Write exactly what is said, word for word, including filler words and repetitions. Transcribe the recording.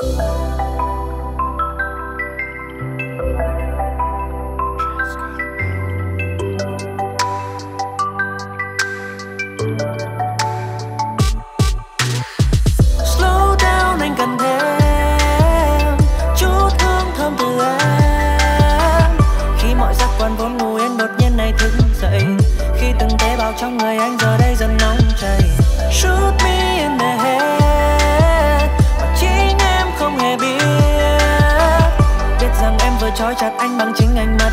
Slow down, anh cần thêm chút hương thơm từ em. Khi mọi giác quan vốn ngủ yên đột nhiên này thức dậy, khi từng tế bào trong người anh giờ đây dần nóng chảy. Shoot me in the head, mà chính em không hề biết. Biết rằng em vừa trói chặt anh bằng chính ánh mắt